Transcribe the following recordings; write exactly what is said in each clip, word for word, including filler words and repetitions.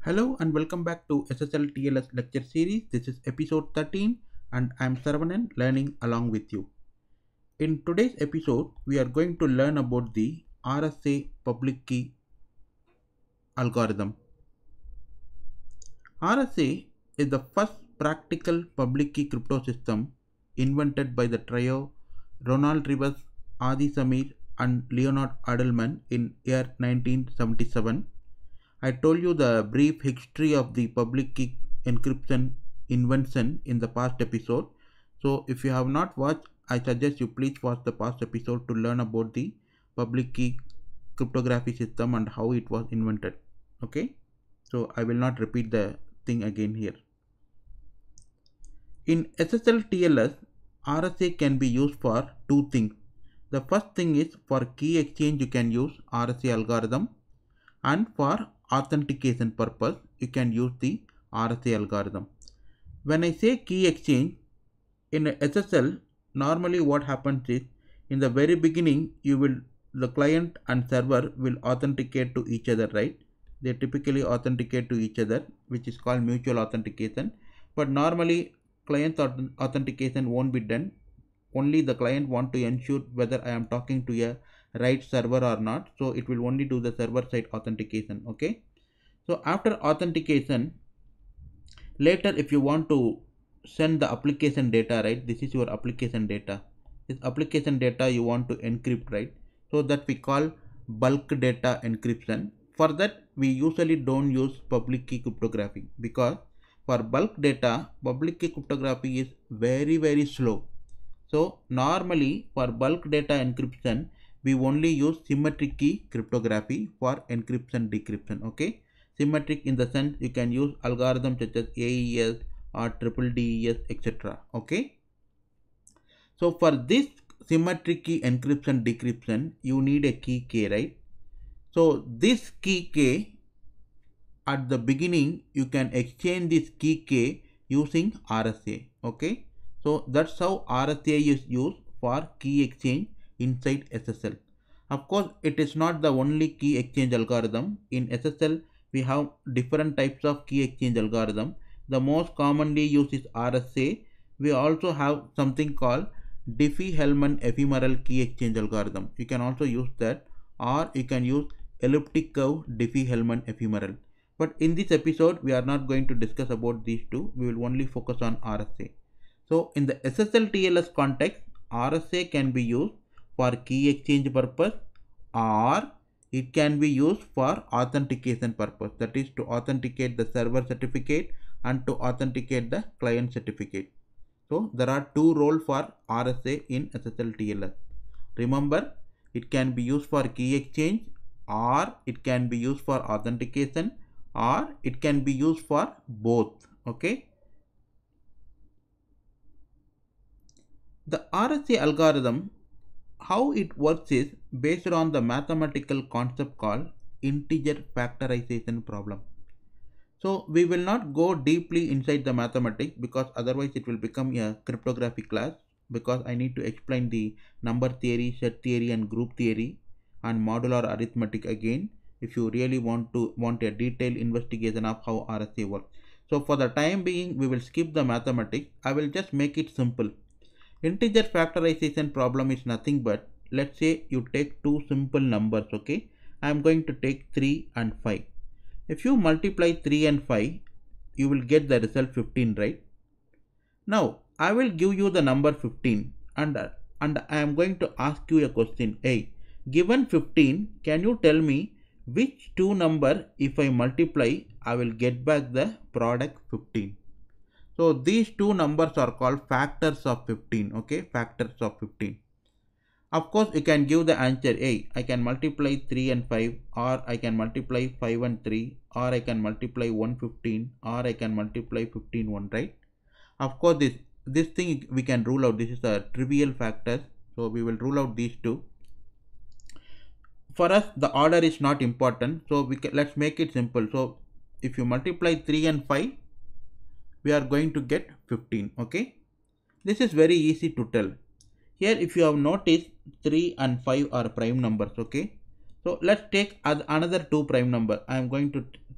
Hello and welcome back to S S L T L S lecture series. This is episode thirteen and I am Saravanan learning along with you. In today's episode, we are going to learn about the R S A public key algorithm. R S A is the first practical public key crypto system invented by the trio Ronald Rivers, Adi Samir and Leonard Adleman in year nineteen seventy-seven. I told you the brief history of the public key encryption invention in the past episode. So if you have not watched, I suggest you please watch the past episode to learn about the public key cryptography system and how it was invented. Okay, so I will not repeat the thing again here. In S S L T L S, R S A can be used for two things. The first thing is for key exchange you can use R S A algorithm, and for authentication purpose you can use the R S A algorithm. When I say key exchange in S S L, normally what happens is in the very beginning you will the client and server will authenticate to each other, right? They typically authenticate to each other, which is called mutual authentication. But normally client authentication won't be done. Only the client want to ensure whether I am talking to a right server or not, so it will only do the server side authentication. Okay, so after authentication, later if you want to send the application data, right, this is your application data, this application data you want to encrypt, right? So that we call bulk data encryption. For that we usually don't use public key cryptography, because for bulk data public key cryptography is very very slow. So normally for bulk data encryption we only use symmetric key cryptography for encryption decryption. Okay, symmetric in the sense you can use algorithms such as A E S or triple D E S, etc. Okay, so for this symmetric key encryption decryption you need a key K, right? So this key K, at the beginning you can exchange this key K using R S A. Okay, so that's how R S A is used for key exchange inside S S L. Of course, it is not the only key exchange algorithm. In S S L, we have different types of key exchange algorithm. The most commonly used is R S A. We also have something called Diffie-Hellman ephemeral key exchange algorithm. You can also use that, or you can use elliptic curve Diffie-Hellman ephemeral. But in this episode, we are not going to discuss about these two. We will only focus on R S A. So in the S S L T L S context, R S A can be used for key exchange purpose, or it can be used for authentication purpose, that is to authenticate the server certificate and to authenticate the client certificate. So there are two roles for R S A in S S L T L S. Remember, it can be used for key exchange, or it can be used for authentication, or it can be used for both. Okay, the R S A algorithm, how it works is based on the mathematical concept called integer factorization problem. So we will not go deeply inside the mathematics, because otherwise it will become a cryptography class, because I need to explain the number theory, set theory and group theory and modular arithmetic again if you really want to want a detailed investigation of how R S A works. So for the time being we will skip the mathematics. I will just make it simple. Integer factorization problem is nothing but, let's say you take two simple numbers. Okay, I am going to take three and five. If you multiply three and five, you will get the result fifteen, right? Now I will give you the number fifteen, and and I am going to ask you a question. Hey, given fifteen, can you tell me which two number if I multiply I will get back the product fifteen? So these two numbers are called factors of fifteen. Okay, factors of fifteen. Of course, you can give the answer. Hey, I can multiply three and five, or I can multiply five and three, or I can multiply one fifteen, or I can multiply fifteen one, right? Of course, this this thing we can rule out. This is a trivial factor, so we will rule out these two. For us, the order is not important, so we can, let's make it simple. So if you multiply three and five, we are going to get fifteen. Okay, this is very easy to tell. Here if you have noticed, three and five are prime numbers. Okay, so let's take another two prime number. I am going to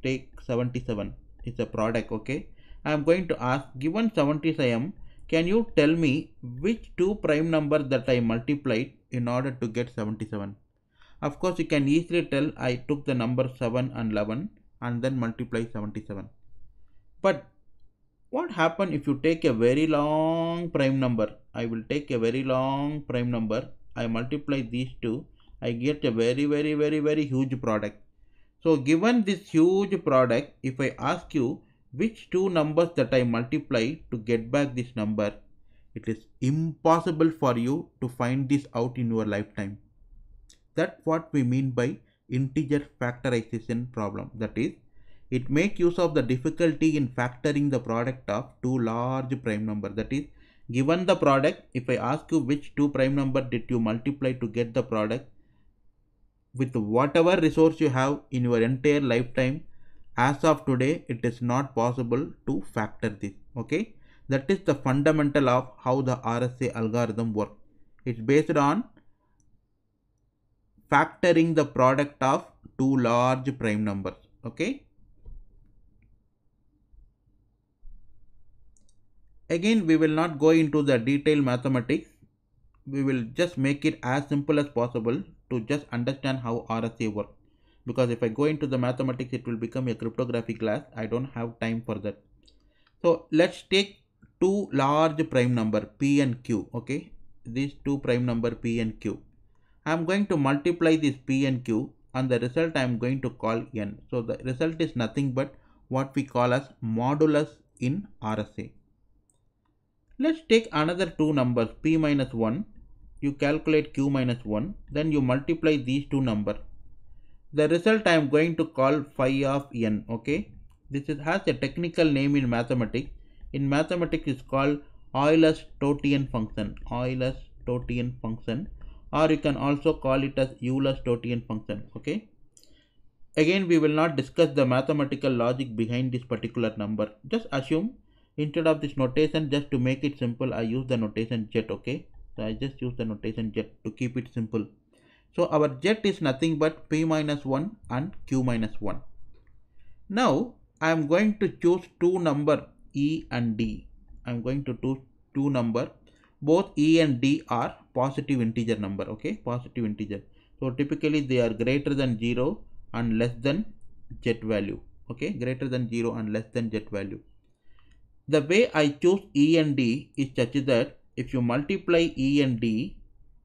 take seventy-seven. It's a product, okay. I am going to ask, given seventy-seven, can you tell me which two prime numbers that I multiplied in order to get seventy-seven? Of course, you can easily tell I took the number seven and eleven and then multiply seventy-seven. But what happens if you take a very long prime number? I will take a very long prime number. I multiply these two. I get a very, very, very, very huge product. So given this huge product, if I ask you which two numbers that I multiply to get back this number, it is impossible for you to find this out in your lifetime. That's what we mean by integer factorization problem. That is, it makes use of the difficulty in factoring the product of two large prime number. That is, given the product, if I ask you which two prime number did you multiply to get the product, with whatever resource you have in your entire lifetime, as of today, it is not possible to factor this. Okay, that is the fundamental of how the R S A algorithm works. It's based on factoring the product of two large prime numbers. Okay. Again, we will not go into the detailed mathematics. We will just make it as simple as possible to just understand how R S A works. Because if I go into the mathematics, it will become a cryptography class. I don't have time for that. So let's take two large prime number P and Q. Okay, these two prime number P and Q. I am going to multiply this P and Q, and the result I am going to call N. So the result is nothing but what we call as modulus in R S A. Let's take another two numbers P minus one. You calculate Q minus one. Then you multiply these two numbers. The result I am going to call phi of N. Okay. This is, has a technical name in mathematics. In mathematics it's called Euler-Stotian function. Euler-Stotian function. Or you can also call it as Euler-Stotian function. Okay. Again, we will not discuss the mathematical logic behind this particular number. Just assume instead of this notation, just to make it simple, I use the notation Z. Okay. So I just use the notation Z to keep it simple. So our Z is nothing but P minus one and Q minus one. Now I am going to choose two number E and D. I am going to choose two number. Both E and D are positive integer number. Okay, positive integer. So typically they are greater than zero and less than Z value. Okay, greater than zero and less than Z value. The way I choose E and D is such that if you multiply E and D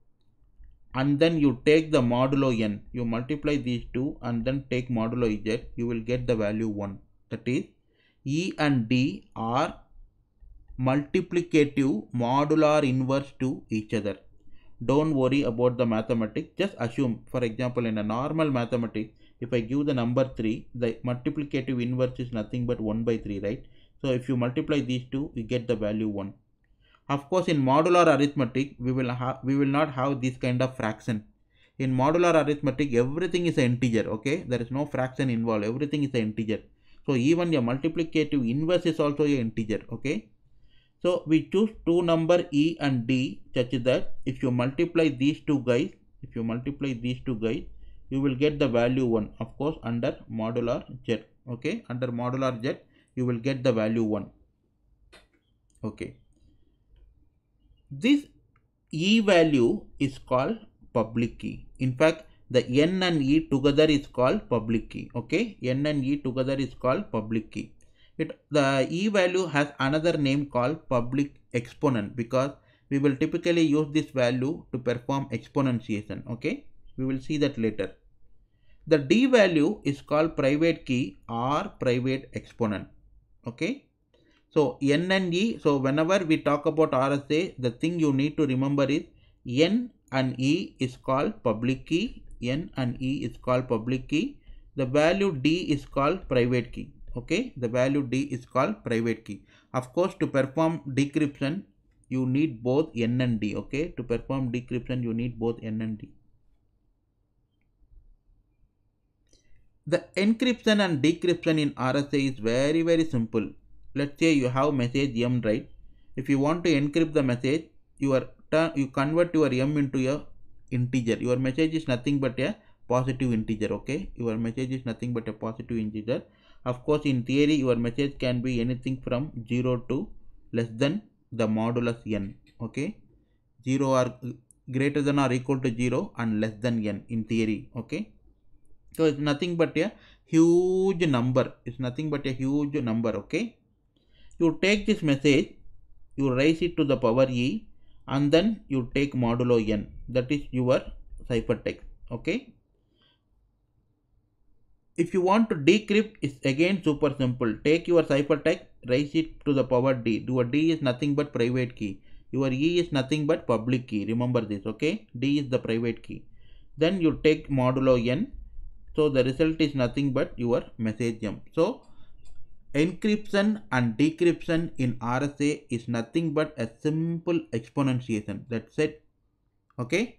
and then you take the modulo N, you multiply these two and then take modulo Z, you will get the value one. That is, E and D are multiplicative modular inverse to each other. Don't worry about the mathematics, just assume. For example, in a normal mathematics, if I give the number three, the multiplicative inverse is nothing but one by three, right? So if you multiply these two, you get the value one. Of course, in modular arithmetic, we will have we will not have this kind of fraction. In modular arithmetic, everything is an integer. Okay, there is no fraction involved. Everything is an integer. So even a multiplicative inverse is also an integer. Okay. So we choose two number E and D such that if you multiply these two guys, if you multiply these two guys, you will get the value one. Of course, under modular Z. Okay, under modular Z, you will get the value one. Okay. This E value is called public key. In fact, the N and E together is called public key. Okay, N and E together is called public key. It, the E value has another name called public exponent because we will typically use this value to perform exponentiation. Okay, we will see that later. The D value is called private key or private exponent. Okay. So N and E, so whenever we talk about R S A, the thing you need to remember is N and E is called public key, N and E is called public key, the value D is called private key. Okay, the value D is called private key. Of course, to perform decryption, you need both N and D. Okay, to perform decryption, you need both N and D. The encryption and decryption in R S A is very, very simple. Let's say you have message M, right? If you want to encrypt the message, you are you convert your M into a integer. Your message is nothing but a positive integer. Okay, your message is nothing but a positive integer. Of course, in theory, your message can be anything from zero to less than the modulus n. Okay, zero or greater than or equal to zero and less than n in theory. Okay, so it's nothing but a huge number. It's nothing but a huge number. Okay, you take this message, you raise it to the power e, and then you take modulo n. That is your ciphertext. Okay. If you want to decrypt, it's again super simple. Take your ciphertext, raise it to the power d. Your d is nothing but private key. Your e is nothing but public key. Remember this, okay? D is the private key. Then you take modulo n. So the result is nothing but your message m. So encryption and decryption in R S A is nothing but a simple exponentiation. That's it. Okay?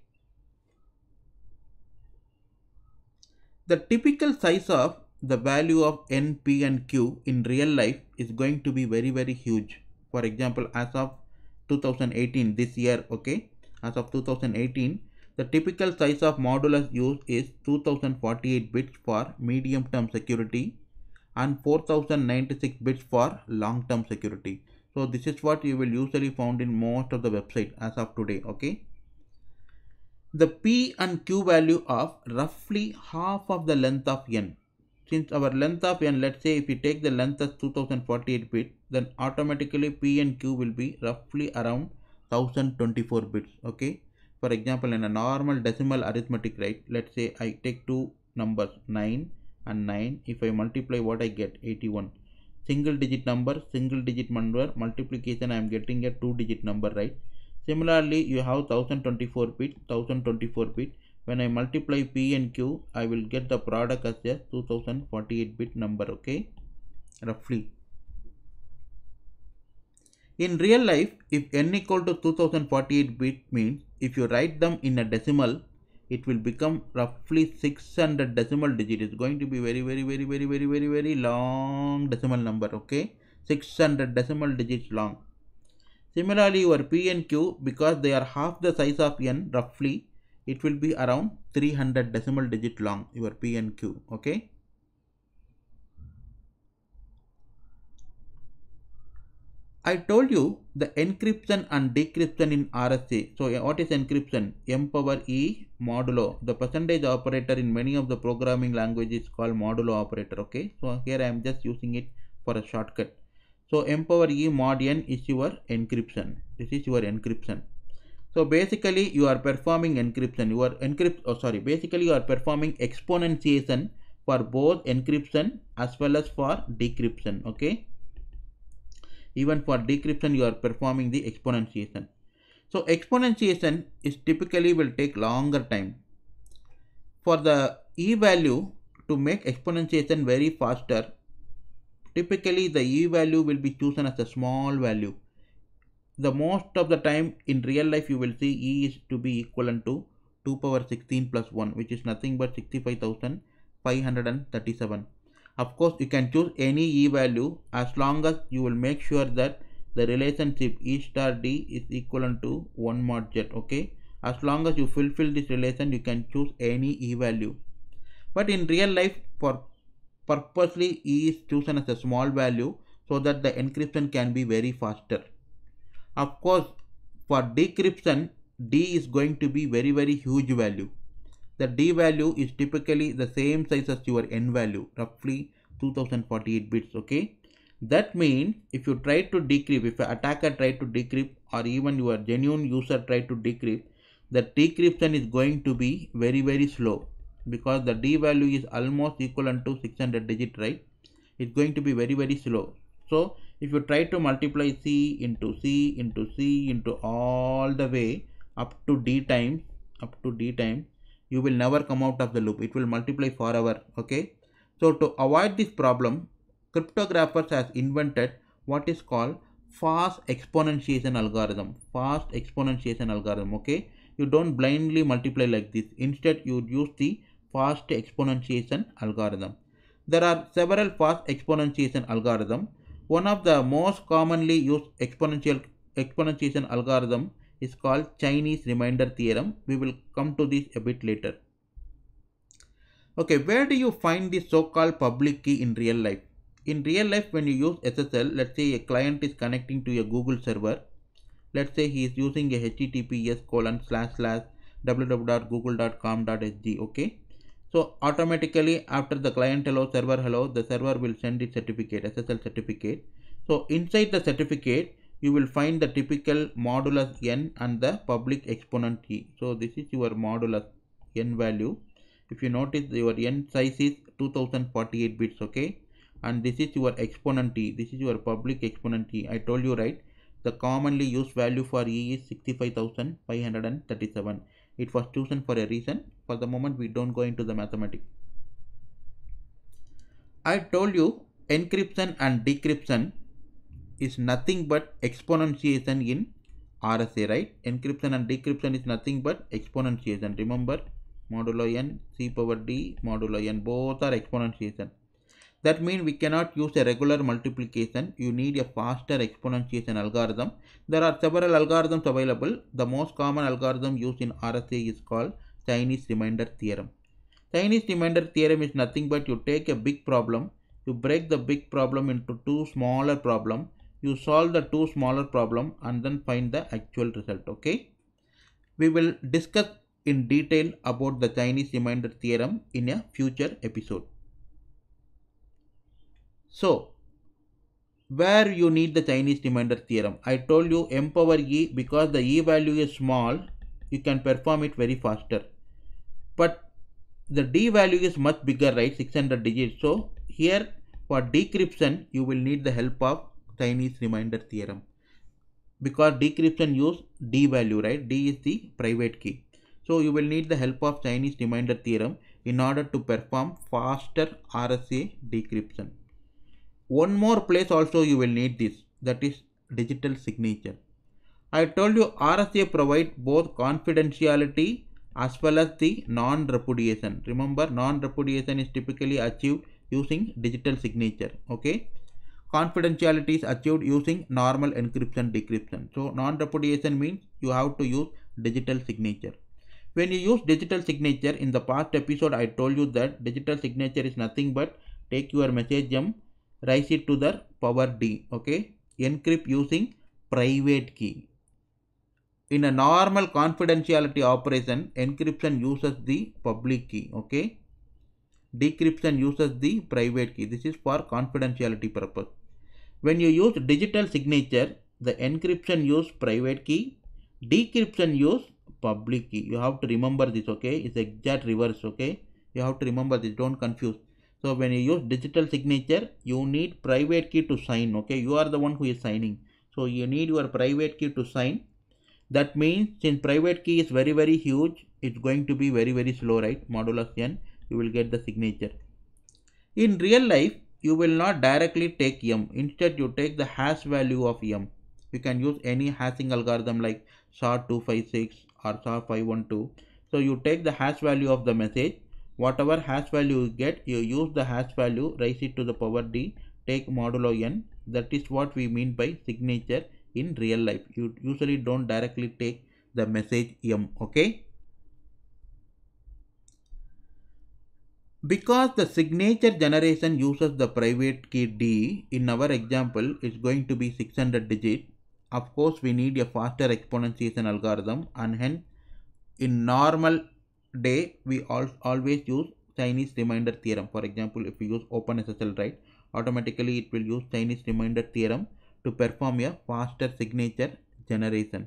The typical size of the value of n, p and q in real life is going to be very very huge. For example, as of two thousand eighteen, this year, okay, as of two thousand eighteen, the typical size of modulus used is two thousand forty-eight bits for medium term security and four thousand ninety-six bits for long term security. So this is what you will usually found in most of the website as of today. Okay, the p and q value of roughly half of the length of n. Since our length of n, let's say if we take the length as two thousand forty-eight bits, then automatically p and q will be roughly around one thousand twenty-four bits. Okay, for example, in a normal decimal arithmetic, right, let's say I take two numbers nine and nine. If I multiply, what I get? eighty-one. Single digit number, single digit number, multiplication, I am getting a two digit number, right? Similarly, you have one thousand twenty-four bit, one thousand twenty-four bit. When I multiply p and q, I will get the product as a two thousand forty-eight bit number. Okay, roughly. In real life, if n equal to two thousand forty-eight bit means if you write them in a decimal, it will become roughly six hundred decimal digit. It's going to be very very very very very very very long decimal number. Okay, six hundred decimal digits long. Similarly, your p and q, because they are half the size of n roughly, it will be around three hundred decimal digit long, your p and q. Okay. I told you the encryption and decryption in R S A. So what is encryption? M power e modulo. The percentage operator in many of the programming languages is called modulo operator. Okay. So here I am just using it for a shortcut. So m power e mod n is your encryption. This is your encryption. So basically you are performing encryption. You are encrypt. Oh sorry. Basically you are performing exponentiation for both encryption as well as for decryption. Okay. Even for decryption you are performing the exponentiation. So exponentiation is typically will take longer time. For the e value to make exponentiation very faster, typically the e value will be chosen as a small value. The most of the time in real life you will see e is to be equivalent to two power sixteen plus one, which is nothing but sixty-five thousand five hundred thirty-seven. Of course, you can choose any e value as long as you will make sure that the relationship e star d is equivalent to one mod z. Okay, as long as you fulfill this relation, you can choose any e value. But in real life, for purposely e is chosen as a small value so that the encryption can be very faster. Of course, for decryption, d is going to be very very huge value. The d value is typically the same size as your n value, roughly two thousand forty-eight bits. Okay, that means if you try to decrypt, if an attacker try to decrypt, or even your genuine user try to decrypt, the decryption is going to be very very slow, because the d value is almost equivalent to six hundred digit, right? It's going to be very very slow. So if you try to multiply c into c into c into all the way up to d times, up to d times, you will never come out of the loop. It will multiply forever. Okay. So to avoid this problem, cryptographers has invented what is called fast exponentiation algorithm. Fast exponentiation algorithm. Okay. You don't blindly multiply like this. Instead, you use the fast exponentiation algorithm. There are several fast exponentiation algorithms. One of the most commonly used exponential exponentiation algorithm is called Chinese remainder theorem. We will come to this a bit later. Okay, where do you find the so-called public key in real life? In real life, when you use S S L, let's say a client is connecting to a Google server. Let's say he is using a H T T P S colon slash slash w w w dot google dot com dot s g. Okay. So automatically after the client hello, server hello, the server will send its certificate, S S L certificate. So inside the certificate, you will find the typical modulus n and the public exponent key. So this is your modulus n value. If you notice, your n size is two thousand forty-eight bits. Okay. And this is your exponent t. This is your public exponent t. I told you, right? The commonly used value for E is sixty-five thousand five hundred thirty-seven. It was chosen for a reason. For the moment, we don't go into the mathematics. I told you encryption and decryption is nothing but exponentiation in R S A, right? Encryption and decryption is nothing but exponentiation. Remember, modulo n, c power d, modulo n, both are exponentiation. That means we cannot use a regular multiplication. You need a faster exponentiation algorithm. There are several algorithms available. The most common algorithm used in R S A is called Chinese remainder theorem. Chinese remainder theorem is nothing but you take a big problem, you break the big problem into two smaller problems, you solve the two smaller problems and then find the actual result. Okay. We will discuss in detail about the Chinese remainder theorem in a future episode. So, where you need the Chinese remainder theorem? I told you m power e, because the e value is small, you can perform it very faster. But the d value is much bigger, right? six hundred digits. So, here for decryption, you will need the help of Chinese remainder theorem. Because decryption use d value, right? D is the private key. So, you will need the help of Chinese remainder theorem in order to perform faster R S A decryption. One more place also you will need this, that is digital signature. I told you R S A provide both confidentiality as well as the non-repudiation. Remember, non-repudiation is typically achieved using digital signature. Okay. Confidentiality is achieved using normal encryption decryption. So non-repudiation means you have to use digital signature. When you use digital signature, in the past episode I told you that digital signature is nothing but take your message m, raise it to the power d. Okay. Encrypt using private key. In a normal confidentiality operation, encryption uses the public key. Okay. Decryption uses the private key. This is for confidentiality purpose. When you use digital signature, the encryption use private key, decryption use public key. You have to remember this. Okay. It's exact reverse. Okay. You have to remember this. Don't confuse. So when you use digital signature, you need private key to sign. Okay, you are the one who is signing. So you need your private key to sign. That means since private key is very very huge, it's going to be very very slow, right? Modulus n, you will get the signature. In real life, you will not directly take m. Instead, you take the hash value of m. You can use any hashing algorithm like S H A two five six or S H A five one two. So you take the hash value of the message. Whatever hash value you get, you use the hash value, raise it to the power d, take modulo n. That is what we mean by signature in real life. You usually don't directly take the message m. Okay. Because the signature generation uses the private key d, in our example, it's going to be six hundred digits. Of course, we need a faster exponentiation algorithm, and hence in normal day we all, always use Chinese remainder theorem. For example, if we use OpenSSL, right, automatically it will use Chinese remainder theorem to perform a faster signature generation.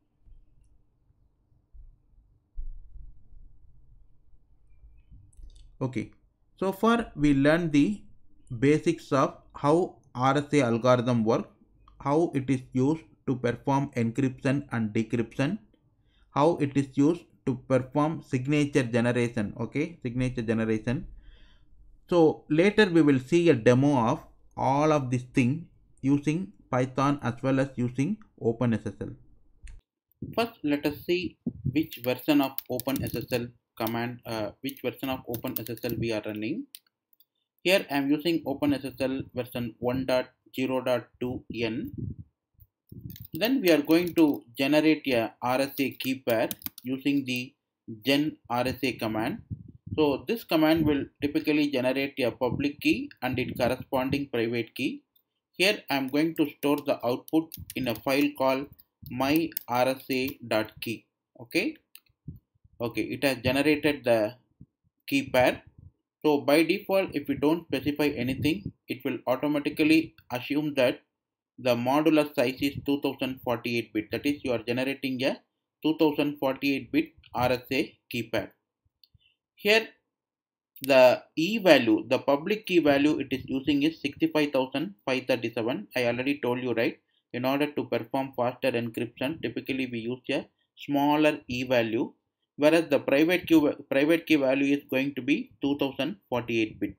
Okay, so far we learned the basics of how R S A algorithm works, how it is used to perform encryption and decryption, how it is used to perform signature generation. Okay, signature generation. So later we will see a demo of all of these things using Python as well as using OpenSSL. First, let us see which version of OpenSSL command, uh, which version of OpenSSL we are running. Here I am using OpenSSL version one point zero point two n. Then we are going to generate a R S A key pair using the gen R S A command. So this command will typically generate a public key and its corresponding private key. Here I am going to store the output in a file called myrsa.key. Okay. Okay, it has generated the key pair. So by default, if you don't specify anything, it will automatically assume that the modulus size is two thousand forty-eight bit. That is, you are generating a two thousand forty-eight bit R S A key pair. Here the E value, the public key value it is using is sixty-five thousand five hundred thirty-seven. I already told you, right? In order to perform faster encryption, typically we use a smaller E value, whereas the private key, private key value is going to be two thousand forty-eight bit.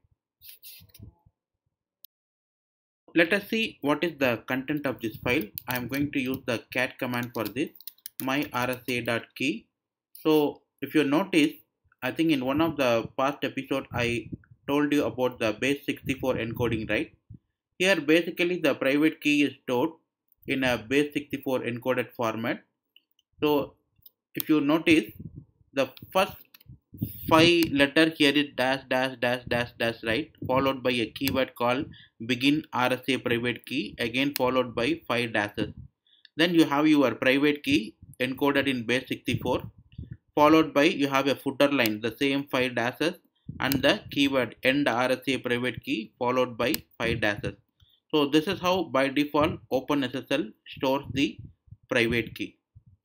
Let us see what is the content of this file. I am going to use the cat command for this, myrsa.key. So if you notice, I think in one of the past episode I told you about the base sixty-four encoding, right? Here basically the private key is stored in a base sixty-four encoded format. So if you notice, the first five letter here is dash dash dash dash dash, right, followed by a keyword called begin R S A private key, again followed by five dashes. Then you have your private key encoded in base sixty-four, followed by you have a footer line, the same five dashes, and the keyword end R S A private key followed by five dashes. So this is how by default OpenSSL stores the private key.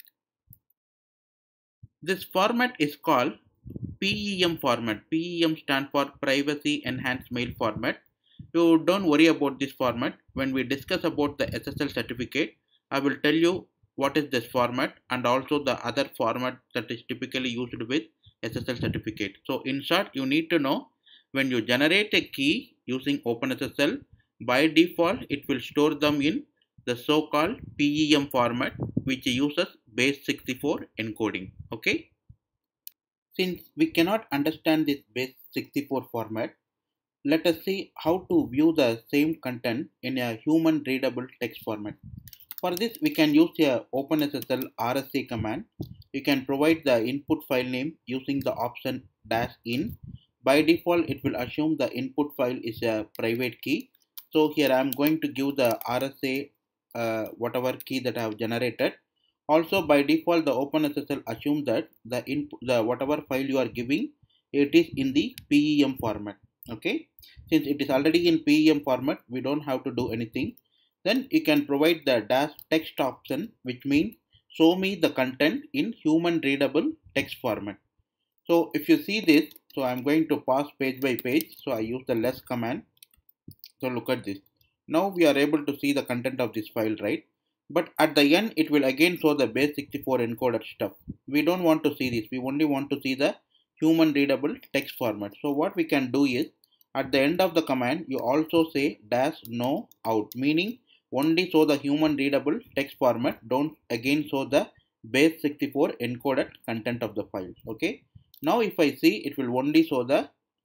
This format is called P E M format. P E M stands for Privacy Enhanced Mail Format. You don't worry about this format. When we discuss about the S S L certificate, I will tell you what is this format and also the other format that is typically used with S S L certificate. So in short, you need to know when you generate a key using OpenSSL, by default it will store them in the so-called P E M format, which uses base sixty-four encoding. Okay. Since we cannot understand this base sixty-four format, let us see how to view the same content in a human readable text format. For this, we can use a OpenSSL R S A command. You can provide the input file name using the option dash in. By default, it will assume the input file is a private key. So here I am going to give the R S A uh, whatever key that I have generated. Also by default, the OpenSSL assumes that the input, the whatever file you are giving, it is in the P E M format. Okay, since it is already in P E M format, we don't have to do anything. Then you can provide the dash text option, which means show me the content in human readable text format. So if you see this, so I'm going to pass page by page. So I use the less command. So look at this. Now we are able to see the content of this file, right? But at the end, it will again show the base sixty-four encoded stuff. We don't want to see this. We only want to see the human readable text format. So what we can do is, at the end of the command, you also say dash no out, meaning only show the human readable text format. Don't again show the base sixty-four encoded content of the file. Okay. Now if I see, it will only show the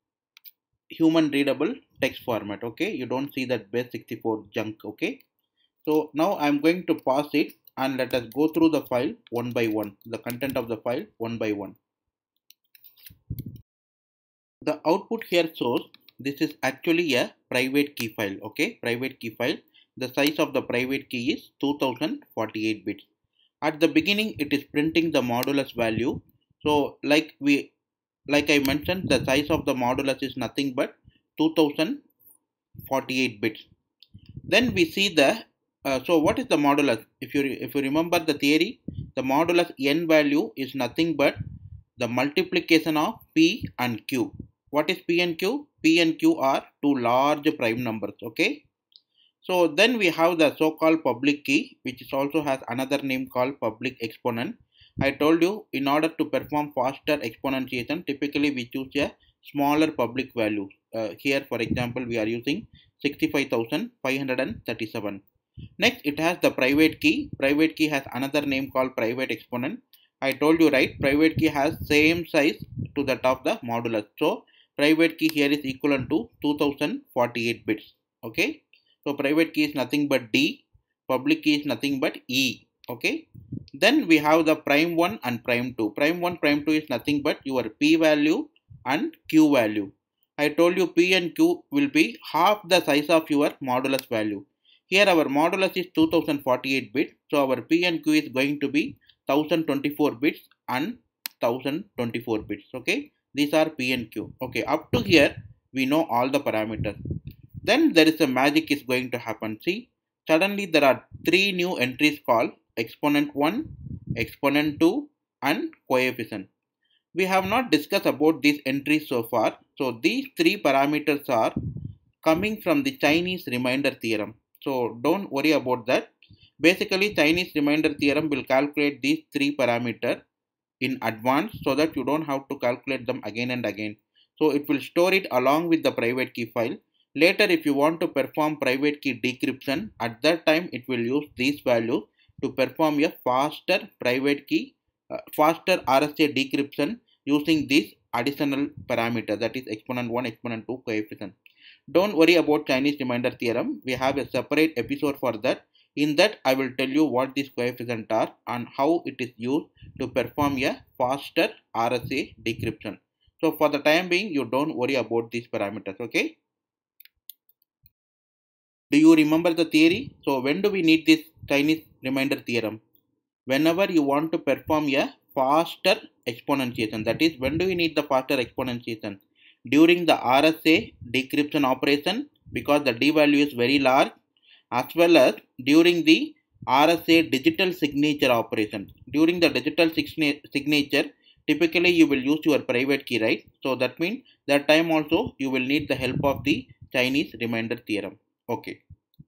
human readable text format. Okay. You don't see that base sixty-four junk. Okay. So now I'm going to pause it and let us go through the file one by one, the content of the file one by one. The output here shows this is actually a private key file. Okay, private key file. The size of the private key is two thousand forty-eight bits. At the beginning, it is printing the modulus value. So like we, like I mentioned, the size of the modulus is nothing but two thousand forty-eight bits. Then we see the Uh, so what is the modulus? If you if you remember the theory, the modulus n value is nothing but the multiplication of p and q. What is p and q? P and q are two large prime numbers. Okay. So then we have the so-called public key, which is also has another name called public exponent. I told you, in order to perform faster exponentiation, typically we choose a smaller public value. Uh, here, for example, we are using sixty-five thousand five hundred thirty-seven. Next, it has the private key. Private key has another name called private exponent. I told you, right, private key has same size to that of the modulus. So private key here is equivalent to two thousand forty-eight bits. Okay. So private key is nothing but D. Public key is nothing but E. Okay. Then we have the prime one and prime two. Prime one, prime two is nothing but your P value and Q value. I told you P and Q will be half the size of your modulus value. Here our modulus is two thousand forty-eight bits, so our P and Q is going to be one thousand twenty-four bits and one thousand twenty-four bits. Okay, these are P and Q. Okay, up to here we know all the parameters. Then there is a magic is going to happen. See, suddenly there are three new entries called exponent one, exponent two and coefficient. We have not discussed about these entries so far. So these three parameters are coming from the Chinese remainder theorem. So don't worry about that. Basically, Chinese remainder theorem will calculate these three parameters in advance so that you don't have to calculate them again and again. So it will store it along with the private key file. Later, if you want to perform private key decryption, at that time it will use these values to perform a faster private key, uh, faster R S A decryption using this additional parameter, that is exponent one, exponent two, coefficient. Don't worry about Chinese remainder theorem. We have a separate episode for that. In that, I will tell you what these coefficients are and how it is used to perform a faster R S A decryption. So for the time being, you don't worry about these parameters. Okay. Do you remember the theory? So when do we need this Chinese remainder theorem? Whenever you want to perform a faster exponentiation, that is, when do we need the faster exponentiation? During the R S A decryption operation, because the D value is very large, as well as during the R S A digital signature operation. During the digital signature, typically you will use your private key, right? So that means that time also you will need the help of the Chinese remainder theorem. Okay.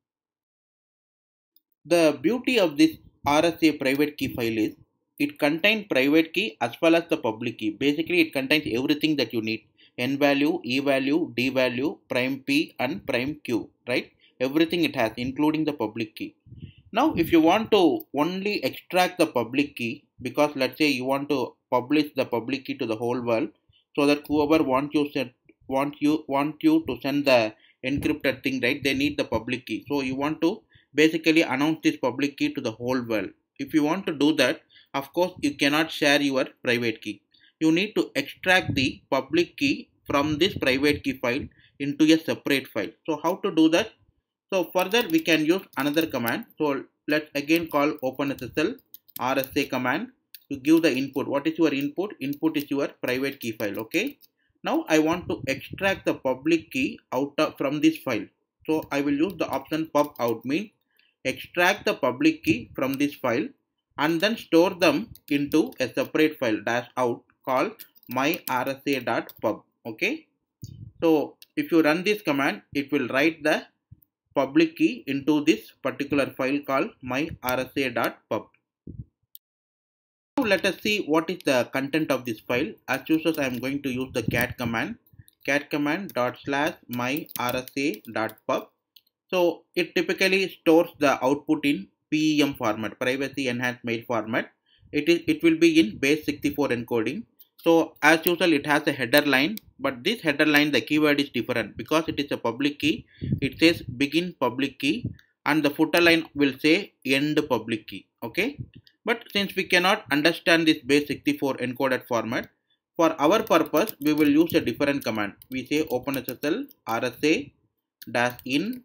The beauty of this R S A private key file is it contains private key as well as the public key. Basically, it contains everything that you need: N value, E value, D value, prime P and prime Q, right? Everything it has, including the public key. Now, if you want to only extract the public key, because let's say you want to publish the public key to the whole world, so that whoever want you send, want you want you to send the encrypted thing, right? They need the public key. So you want to basically announce this public key to the whole world. If you want to do that, of course, you cannot share your private key. You need to extract the public key from this private key file into a separate file. So how to do that? So further we can use another command. So let's again call OpenSSL R S A command to give the input. What is your input? Input is your private key file. Okay. Now I want to extract the public key out of from this file. So I will use the option pub out, means extract the public key from this file and then store them into a separate file dash out called myrsa.pub. Okay. So if you run this command, it will write the public key into this particular file called myrsa.pub. Now let us see what is the content of this file. As usual, I am going to use the cat command, cat command dot slash myrsa.pub. So it typically stores the output in P E M format, privacy enhanced mail format. It is it will be in base sixty-four encoding. So as usual, it has a header line, but this header line, the keyword is different because it is a public key. It says begin public key and the footer line will say end public key. Okay. But since we cannot understand this base sixty-four encoded format, for our purpose, we will use a different command. We say OpenSSL R S A dash in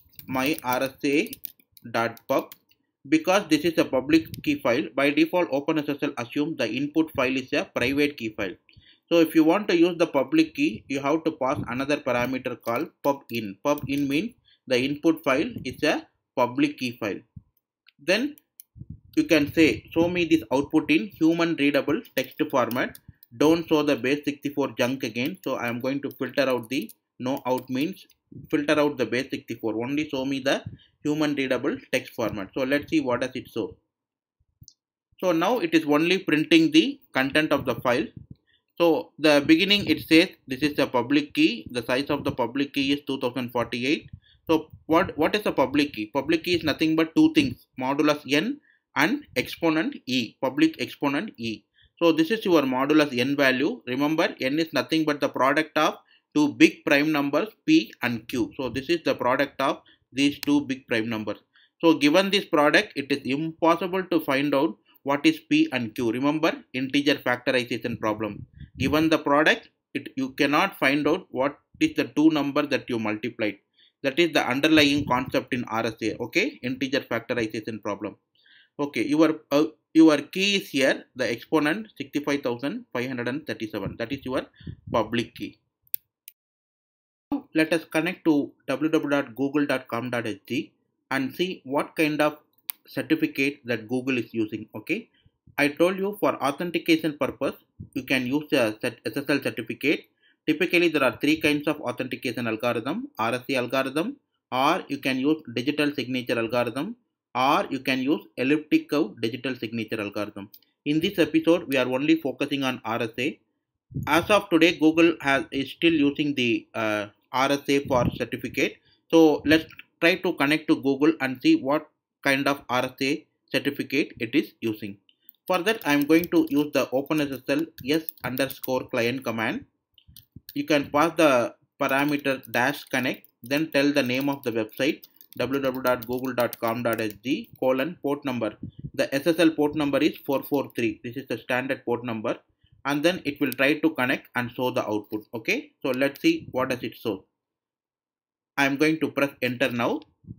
myrsa.pub. Because this is a public key file, by default OpenSSL assumes the input file is a private key file. So if you want to use the public key, you have to pass another parameter called pubin. Pubin means the input file is a public key file. Then you can say show me this output in human readable text format. Don't show the base sixty-four junk again. So I am going to filter out the no out, means filter out the base sixty-four. Only show me the human readable text format. So let's see what does it show. So now it is only printing the content of the file. So the beginning it says this is the public key. The size of the public key is two thousand forty-eight. So what what is the public key? Public key is nothing but two things: modulus n and exponent e. Public exponent e. So this is your modulus n value. Remember, n is nothing but the product of two big prime numbers p and q. So this is the product of these two big prime numbers. So given this product, it is impossible to find out what is p and q. Remember, integer factorization problem. Given the product, it you cannot find out what is the two number that you multiplied. That is the underlying concept in R S A. Okay, integer factorization problem. Okay, your uh, your key is here, the exponent sixty-five thousand five hundred thirty-seven. That is your public key. Now let us connect to w w w dot google dot com dot h g and see what kind of certificate that Google is using. Okay, I told you for authentication purpose you can use the S S L certificate. Typically there are three kinds of authentication algorithm: R S A algorithm, or you can use digital signature algorithm, or you can use elliptic curve digital signature algorithm. In this episode we are only focusing on R S A. As of today Google has is still using the uh, R S A for certificate. So let's try to connect to Google and see what kind of R S A certificate it is using. For that I am going to use the OpenSSL s underscore client command. You can pass the parameter dash connect, then tell the name of the website w w w dot google dot com dot h g colon port number. The S S L port number is four four three. This is the standard port number, and then it will try to connect and show the output. Okay, so let's see what does it show. I am going to press enter now.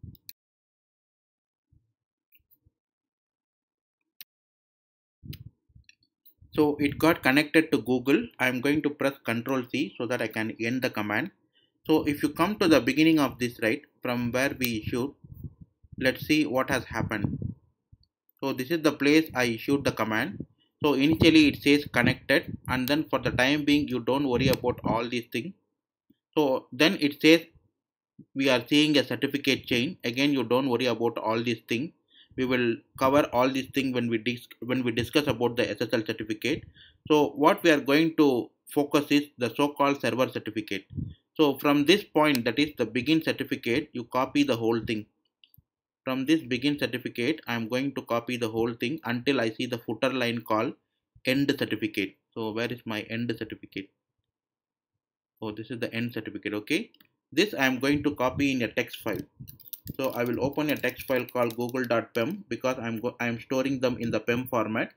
So it got connected to Google. I am going to press control C so that I can end the command. So if you come to the beginning of this, right, from where we issued, let's see what has happened. So this is the place I issued the command. So initially it says connected, and then for the time being you don't worry about all these things. So then it says we are seeing a certificate chain. Again, you don't worry about all these things. We will cover all these things when we dis when we discuss about the S S L certificate. So what we are going to focus is the so-called server certificate. So from this point, that is the begin certificate, you copy the whole thing. From this begin certificate, I am going to copy the whole thing until I see the footer line called end certificate. So where is my end certificate? Oh, this is the end certificate. Okay, this I am going to copy in a text file. So I will open a text file called google dot p e m because I'm go I'm storing them in the P E M format.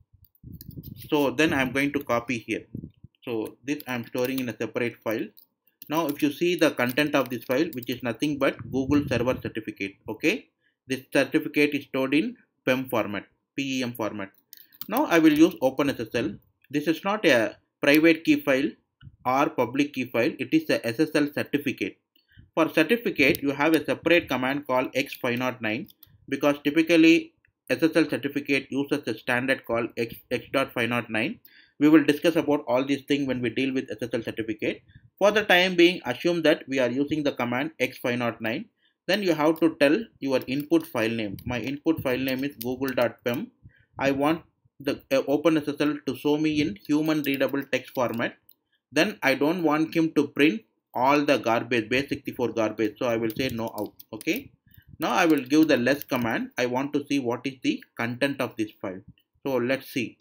So then I'm going to copy here. So this I'm storing in a separate file. Now if you see the content of this file, which is nothing but Google server certificate. Okay, this certificate is stored in P E M format, P E M format. Now I will use OpenSSL. This is not a private key file or public key file. It is a S S L certificate. For certificate, you have a separate command called x five oh nine because typically S S L certificate uses a standard called x dot five oh nine. We will discuss about all these things when we deal with S S L certificate. For the time being, assume that we are using the command x five oh nine. Then you have to tell your input file name. My input file name is google dot p e m. I want the uh, OpenSSL to show me in human readable text format. Then I don't want him to print all the garbage, base sixty-four garbage. So I will say no out. Okay. Now I will give the less command. I want to see what is the content of this file. So let's see.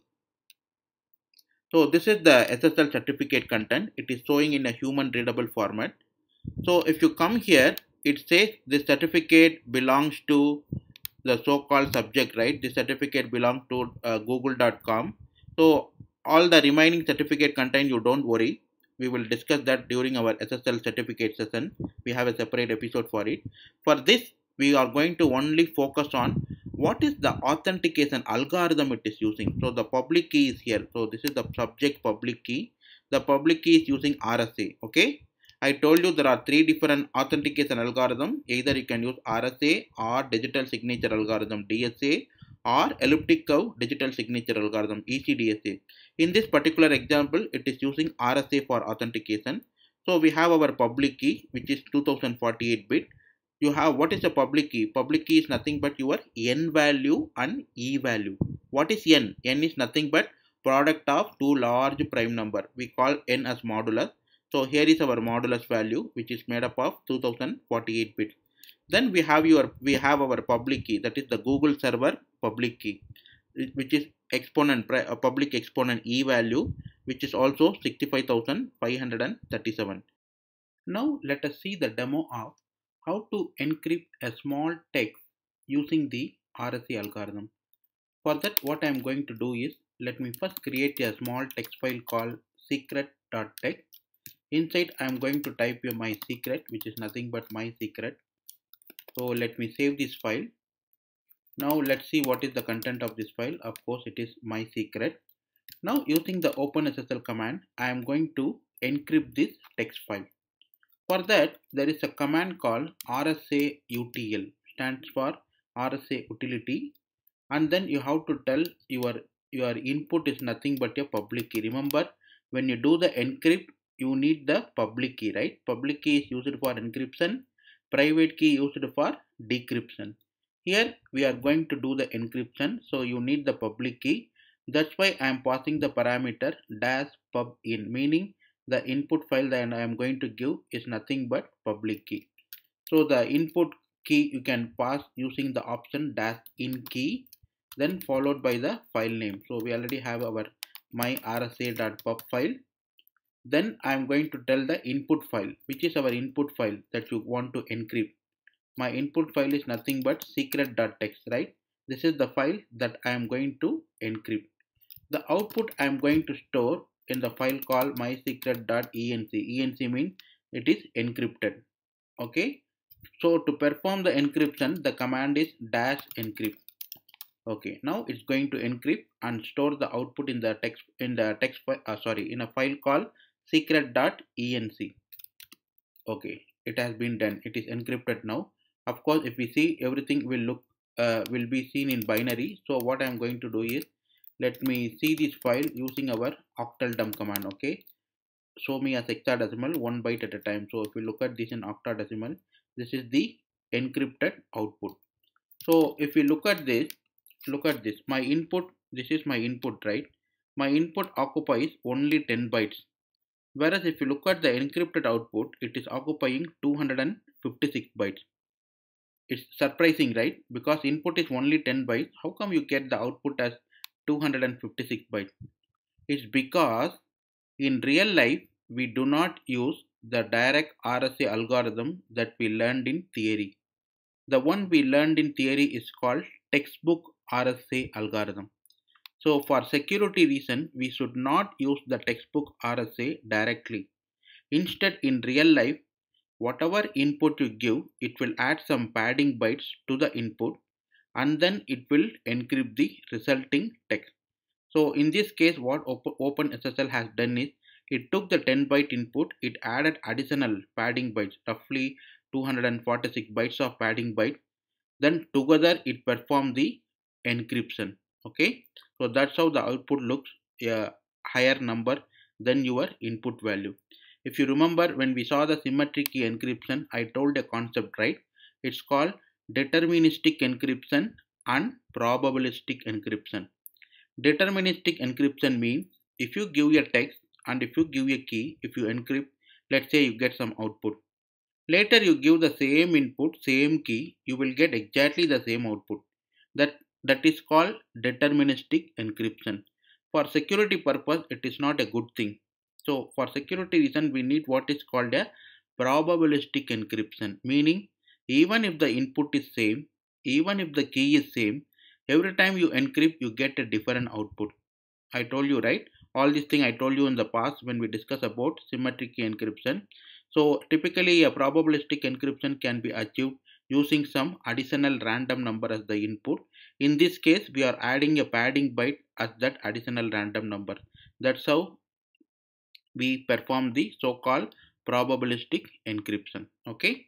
So this is the S S L certificate content. It is showing in a human readable format. So if you come here, it says this certificate belongs to the so-called subject, right? This certificate belongs to uh, google dot com. So all the remaining certificate content, you don't worry. We will discuss that during our S S L certificate session. We have a separate episode for it. For this, we are going to only focus on what is the authentication algorithm it is using. So the public key is here. So this is the subject public key. The public key is using R S A. Okay. I told you there are three different authentication algorithms. Either you can use R S A or digital signature algorithm D S A or elliptic curve digital signature algorithm E C D S A. In this particular example, it is using R S A for authentication. So we have our public key, which is two thousand forty-eight bit. You have, what is a public key? Public key is nothing but your N value and E value. What is N? N is nothing but product of two large prime number. We call N as modulus. So here is our modulus value, which is made up of two thousand forty-eight bits. Then we have your we have our public key, that is the Google server public key, which is exponent uh, public exponent E value, which is also sixty-five thousand five hundred thirty-seven. Now let us see the demo of how to encrypt a small text using the R S A algorithm. For that, what I am going to do is, let me first create a small text file called secret dot text. Inside I am going to type here my secret, which is nothing but my secret. So let me save this file. Now let's see what is the content of this file. Of course it is my secret. Now using the OpenSSL command, I am going to encrypt this text file. For that, there is a command called R S A U T L, stands for R S A utility, and then you have to tell your your input is nothing but a public key. Remember, when you do the encrypt, you need the public key, right? Public key is used for encryption, private key used for decryption. Here we are going to do the encryption, so you need the public key. That's why I am passing the parameter dash pub in, meaning the input file that I am going to give is nothing but public key. So the input key you can pass using the option dash in key, then followed by the file name. So we already have our my rsa.pub file. Then I am going to tell the input file, which is our input file that you want to encrypt. My input file is nothing but secret.txt, right? This is the file that I am going to encrypt. The output I am going to store in the file called mysecret.enc. Enc means it is encrypted. Okay. So to perform the encryption, the command is dash encrypt. Okay. Now it's going to encrypt and store the output in the text in the text uh, sorry in a file called secret.enc. Okay. It has been done. It is encrypted now. Of course, if we see, everything will look uh, will be seen in binary. So what I am going to do is, let me see this file using our octaldump command. Okay, show me as hexadecimal one byte at a time. So if you look at this in octadecimal, this is the encrypted output. So if you look at this, look at this, my input, this is my input, right? My input occupies only ten bytes. Whereas if you look at the encrypted output, it is occupying two hundred fifty-six bytes. It's surprising, right? Because input is only ten bytes. How come you get the output as two hundred fifty-six bytes? It's because in real life, we do not use the direct R S A algorithm that we learned in theory. The one we learned in theory is called textbook R S A algorithm. So for security reason, we should not use the textbook R S A directly. Instead, in real life, whatever input you give, it will add some padding bytes to the input, and then it will encrypt the resulting text. So in this case, what OpenSSL has done is, it took the ten byte input, it added additional padding bytes, roughly two hundred forty-six bytes of padding bytes. Then together it performed the encryption. Okay, so that's how the output looks, a higher number than your input value. If you remember, when we saw the symmetric key encryption, I told a concept, right? It's called deterministic encryption and probabilistic encryption. Deterministic encryption means if you give a text and if you give a key, if you encrypt, let's say you get some output. Later you give the same input, same key, you will get exactly the same output. That, that is called deterministic encryption. For security purpose, it is not a good thing. So for security reason, we need what is called a probabilistic encryption, meaning even if the input is same, even if the key is same, every time you encrypt, you get a different output. I told you, right? All these things I told you in the past when we discussed about symmetric key encryption. So typically a probabilistic encryption can be achieved using some additional random number as the input. In this case, we are adding a padding byte as that additional random number. That's how we perform the so-called probabilistic encryption. Okay.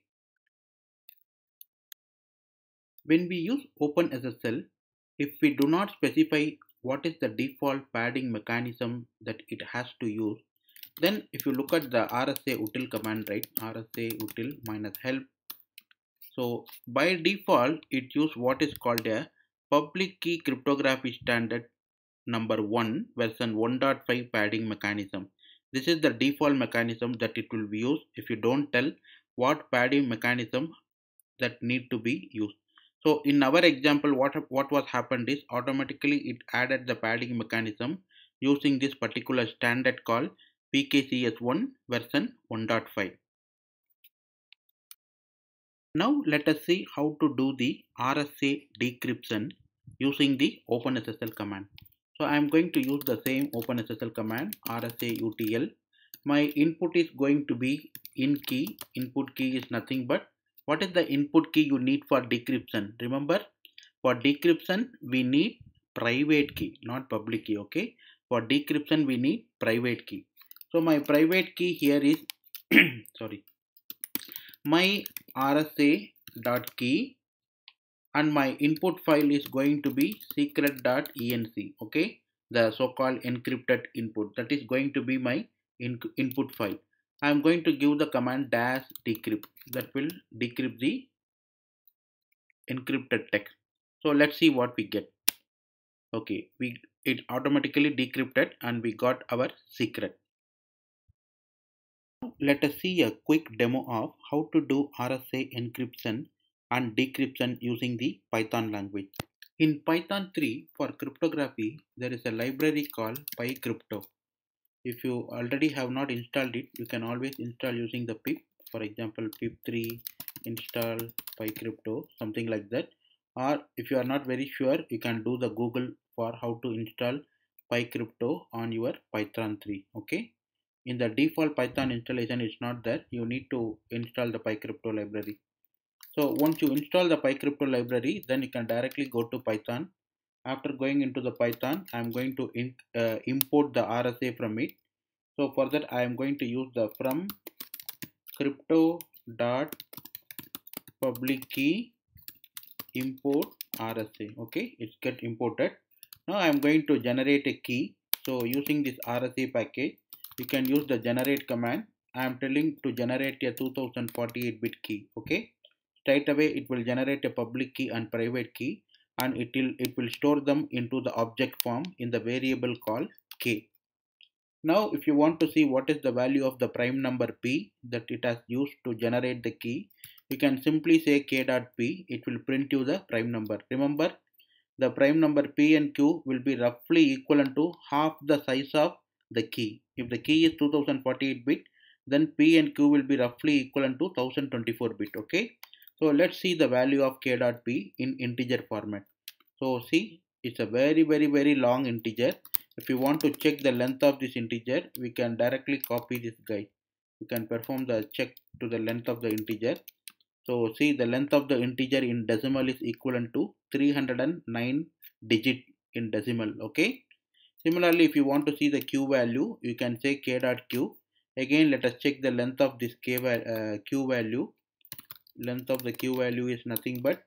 When we use OpenSSL, if we do not specify what is the default padding mechanism that it has to use, then if you look at the R S A util command, right, R S A util minus help, so by default it uses what is called a public key cryptography standard number one version one point five padding mechanism. This is the default mechanism that it will be used if you don't tell what padding mechanism that need to be used. So in our example, what, what was happened is automatically it added the padding mechanism using this particular standard called P K C S one version one point five. Now let us see how to do the R S A decryption using the OpenSSL command. So I am going to use the same OpenSSL command R S A U T L. my input is going to be in key. Input key is nothing but what is the input key you need for decryption. Remember, for decryption we need private key, not public key. Okay, for decryption we need private key. So my private key here is sorry, my rsa dot key, and my input file is going to be secret.enc. Okay, the so-called encrypted input, that is going to be my in input file. I am going to give the command dash decrypt, that will decrypt the encrypted text. So let's see what we get. Okay, we it automatically decrypted and we got our secret. Let us see a quick demo of how to do R S A encryption and decryption using the Python language. In Python three, for cryptography, there is a library called PyCrypto. If you already have not installed it, you can always install using the pip. For example, pip three install PyCrypto, something like that. Or if you are not very sure, you can do the Google for how to install PyCrypto on your Python three. Okay, in the default Python installation it's not there. You need to install the PyCrypto library. So once you install the PyCrypto library, then you can directly go to Python. After going into the Python, I am going to in, uh, import the R S A from it. So for that I am going to use the from crypto dot public key import R S A. Okay, it's get imported. Now I am going to generate a key. So using this R S A package, you can use the generate command. I am telling to generate a two thousand forty-eight bit key. Okay, straight away it will generate a public key and private key, and it will it will store them into the object form in the variable called k. Now if you want to see what is the value of the prime number p that it has used to generate the key, you can simply say k dot p. It will print you the prime number. Remember, the prime number p and q will be roughly equivalent to half the size of the key. If the key is two thousand forty-eight bit, then p and q will be roughly equivalent to one thousand twenty-four bit. Okay, so let's see the value of k dot p in integer format. So see, it's a very very very long integer. If you want to check the length of this integer, we can directly copy this guy. You can perform the check to the length of the integer. So see, the length of the integer in decimal is equivalent to three hundred nine digit in decimal. Okay, similarly if you want to see the q value, you can say k dot q. Again, let us check the length of this k uh, q value. Length of the q value is nothing but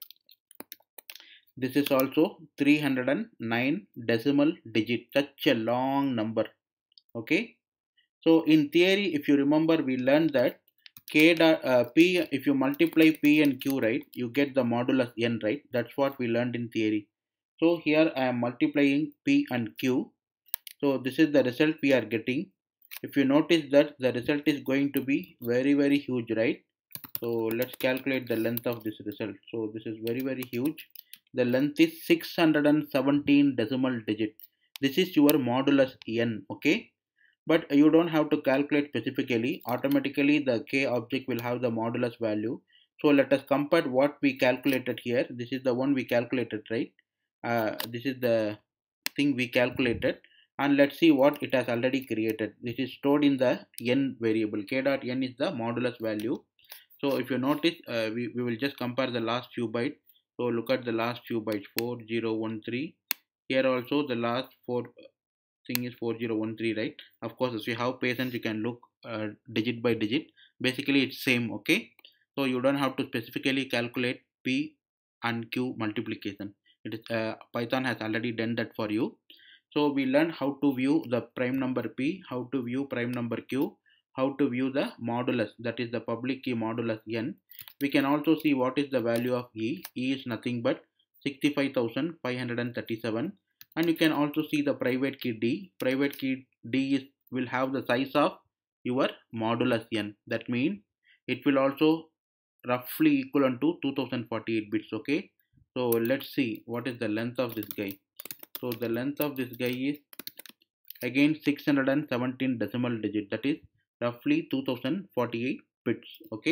this is also three hundred nine decimal digit, such a long number. Okay, so in theory, if you remember, we learned that k dot uh, p, if you multiply p and q, right, you get the modulus n, right? That's what we learned in theory. So here I am multiplying p and q. So this is the result we are getting. If you notice that the result is going to be very very huge, right? So let's calculate the length of this result. So this is very very huge. The length is six hundred seventeen decimal digit. This is your modulus n. Okay, but you don't have to calculate specifically. Automatically the k object will have the modulus value. So let us compare what we calculated here. This is the one we calculated, right? Uh, this is the thing we calculated, and let's see what it has already created. This is stored in the n variable. K dot n is the modulus value. So if you notice, uh, we, we will just compare the last few bytes. So look at the last few bytes, four zero one three. Here also the last four thing is four zero one three, right? Of course, if you have patience, you can look uh, digit by digit. Basically it's same. Okay, so you don't have to specifically calculate p and q multiplication. It is uh, Python has already done that for you. So we learned how to view the prime number p, how to view prime number q, how to view the modulus, that is the public key modulus n. We can also see what is the value of e. E is nothing but sixty-five thousand five hundred thirty-seven, and you can also see the private key d. Private key d is will have the size of your modulus n. That means it will also roughly equivalent to two thousand forty-eight bits. Okay, so let's see what is the length of this guy. So the length of this guy is again six hundred seventeen decimal digit, that is roughly two thousand forty-eight bits. Okay,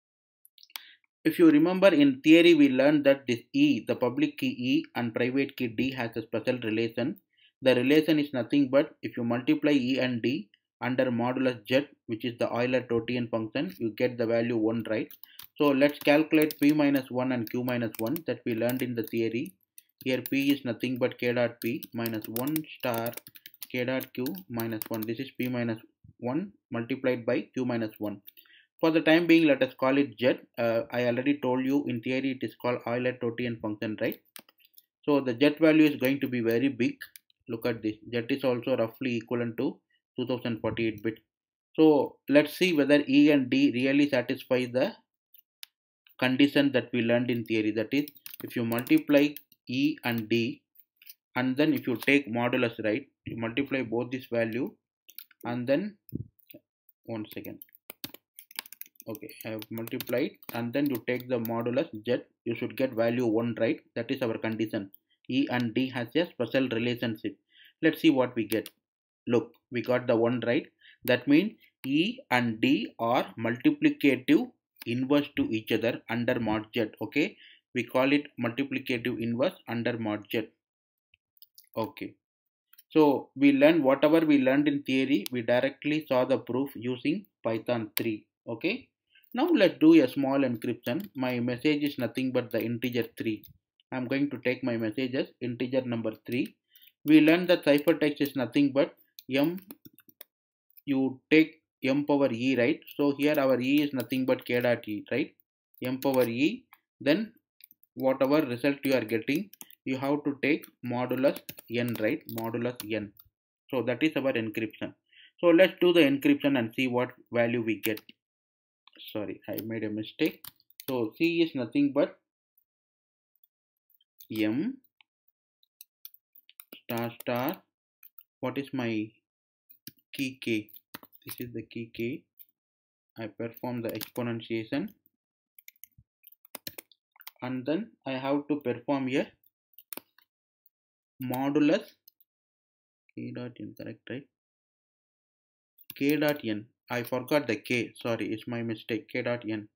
if you remember, in theory we learned that this e, the public key e and private key d has a special relation. The relation is nothing but if you multiply e and d, under modulus z, which is the Euler-Totian function, you get the value one, right? So let's calculate p minus one and q minus one that we learned in the theory. Here p is nothing but k dot p minus one star k dot q minus one. This is p minus one multiplied by q minus one. For the time being, let us call it z. Uh, I already told you in theory it is called Euler-Totian function, right? So the z value is going to be very big. Look at this. Z is also roughly equivalent to two thousand forty-eight bit. So let's see whether E and D really satisfy the condition that we learned in theory. That is, if you multiply E and D, and then if you take modulus, right, you multiply both this value, and then one second. Okay, I have multiplied, and then you take the modulus z, you should get value one, right? That is our condition. E and D has a special relationship. Let's see what we get. Look, we got the one, right? That means E and D are multiplicative inverse to each other under mod z. Okay, we call it multiplicative inverse under mod z. Okay, so we learned whatever we learned in theory, we directly saw the proof using Python three. Okay, now let's do a small encryption. My message is nothing but the integer three. I'm going to take my message as integer number three. We learned that ciphertext is nothing but m, you take m power e, right? So here our e is nothing but k dot e, right? M power e, then whatever result you are getting, you have to take modulus n, right? Modulus n. So that is our encryption. So let's do the encryption and see what value we get. Sorry, I made a mistake. So C is nothing but m star star. What is my key k? This is the key k. I perform the exponentiation, and then I have to perform a modulus k dot n, correct, right? K dot n. I forgot the k. Sorry, it's my mistake. K dot n.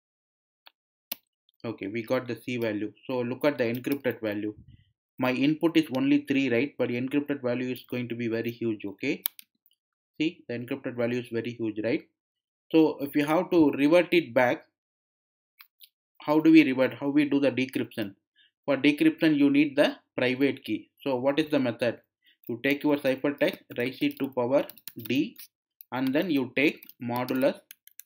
Okay, we got the C value. So look at the encrypted value. My input is only three, right? But the encrypted value is going to be very huge. Okay. See, the encrypted value is very huge, right? So if you have to revert it back, how do we revert? How we do the decryption? For decryption, you need the private key. So what is the method? You take your ciphertext, raise it to power D, and then you take modulus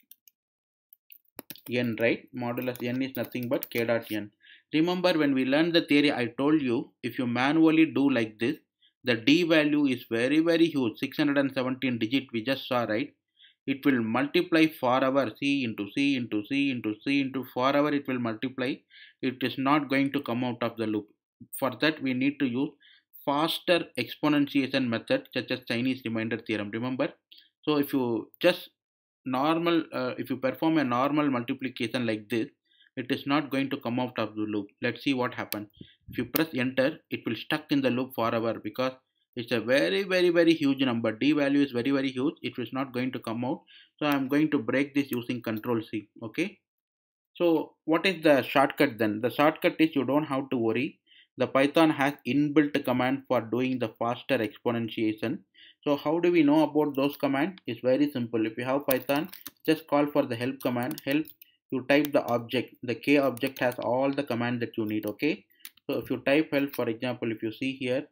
n, right? Modulus n is nothing but k dot n. Remember when we learned the theory, I told you if you manually do like this, the D value is very very huge, six hundred seventeen digit we just saw, right? It will multiply forever, C into C into C into C into forever it will multiply. It is not going to come out of the loop. For that we need to use faster exponentiation method such as Chinese remainder theorem. Remember? So if you just normal, uh, if you perform a normal multiplication like this, it is not going to come out of the loop. Let's see what happens. If you press enter, it will stuck in the loop forever because it's a very very very huge number. D value is very very huge. It is not going to come out. So I'm going to break this using control C. Okay. So what is the shortcut then? The shortcut is you don't have to worry. The Python has inbuilt command for doing the faster exponentiation. So how do we know about those commands? It's very simple. If you have Python, just call for the help command. Help, you type the object. The K object has all the command that you need. Okay. So if you type help, for example, if you see here,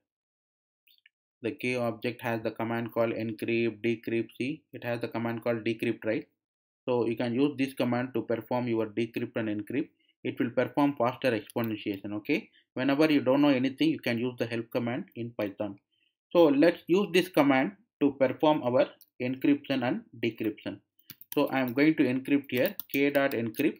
the K object has the command called encrypt, decrypt. See, it has the command called decrypt, right? So you can use this command to perform your decrypt and encrypt. It will perform faster exponentiation. Okay. Whenever you don't know anything, you can use the help command in Python. So let's use this command to perform our encryption and decryption. So I am going to encrypt here k dot encrypt.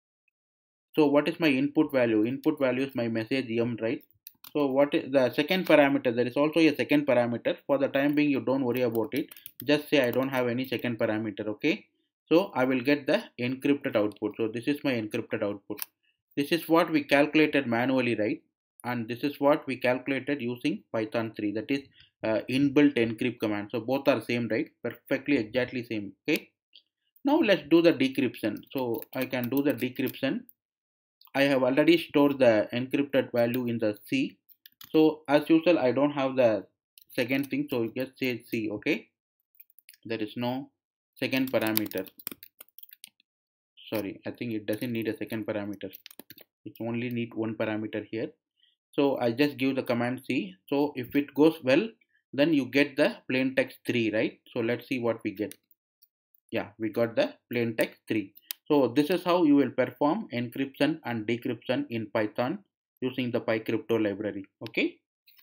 So what is my input value? Input value is my message m, right? So what is the second parameter? There is also a second parameter. For the time being, you don't worry about it. Just say I don't have any second parameter. Okay. So I will get the encrypted output. So this is my encrypted output. This is what we calculated manually, right? And this is what we calculated using Python three. That is uh, inbuilt encrypt command. So both are same, right? Perfectly exactly same. Okay. Now let's do the decryption. So I can do the decryption. I have already stored the encrypted value in the C. So as usual, I don't have the second thing. So just say C. Okay. There is no second parameter. Sorry, I think it doesn't need a second parameter. It only need one parameter here. So I just give the command C. So if it goes well, then you get the plain text three, right? So let's see what we get. Yeah, we got the plain text three. So this is how you will perform encryption and decryption in Python using the PyCrypto library. Okay.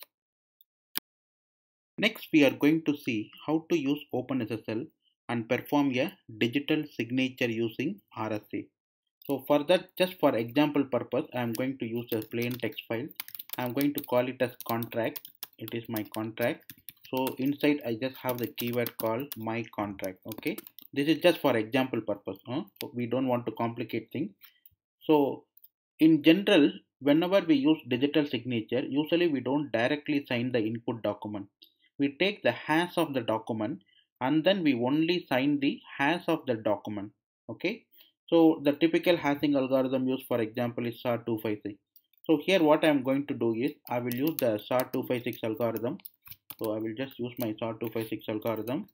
Next, we are going to see how to use OpenSSL and perform a digital signature using R S A. So for that, just for example purpose, I am going to use a plain text file. I am going to call it as contract. It is my contract. So inside I just have the keyword called my contract. Okay. This is just for example purpose. Huh? So we don't want to complicate things. So in general, whenever we use digital signature, usually we don't directly sign the input document. We take the hash of the document and then we only sign the hash of the document. Okay. So the typical hashing algorithm used, for example, is S A R two five six. So here what I am going to do is I will use the S A R two five six algorithm. So I will just use my S A R two five six algorithm.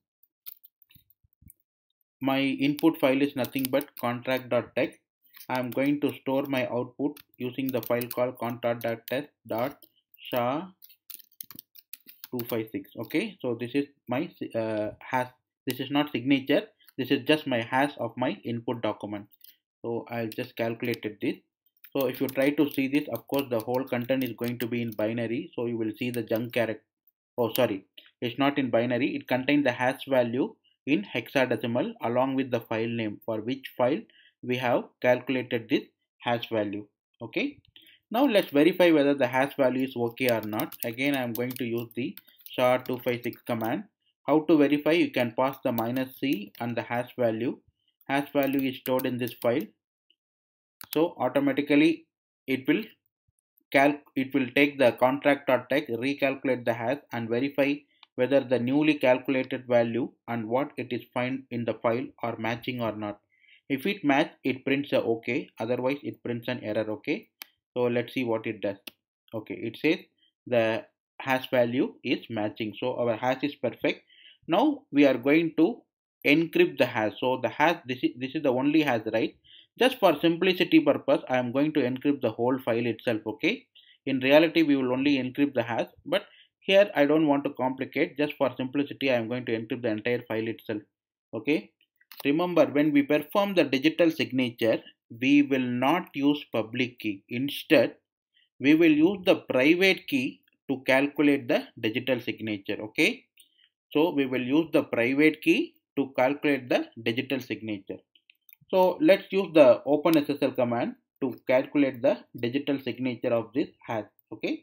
My input file is nothing but contract.text. I am going to store my output using the file called contract.test.S A R two five six. Okay, so this is my uh, hash. This is not signature. This is just my hash of my input document. So I'll just calculated this. So if you try to see this, of course the whole content is going to be in binary. So you will see the junk character. Oh sorry, it's not in binary. It contains the hash value in hexadecimal along with the file name for which file we have calculated this hash value. Okay. Now let's verify whether the hash value is okay or not. Again, I am going to use the S A R two five six command. How to verify? You can pass the minus C and the hash value. Hash value is stored in this file. So automatically it will calc it will take the contract.text, recalculate the hash and verify whether the newly calculated value and what it is found in the file are matching or not. If it match, it prints a OK. Otherwise, it prints an error. Okay. So let's see what it does. Okay, it says the hash value is matching. So our hash is perfect. Now we are going to encrypt the hash. So the hash, this is this is the only hash, right? Just for simplicity purpose, I am going to encrypt the whole file itself. Okay. In reality, we will only encrypt the hash, but here I don't want to complicate. Just for simplicity, I am going to encrypt the entire file itself. Okay. Remember, when we perform the digital signature, we will not use public key. Instead, we will use the private key to calculate the digital signature. Okay. So we will use the private key to calculate the digital signature. So let's use the OpenSSL command to calculate the digital signature of this hash. Okay.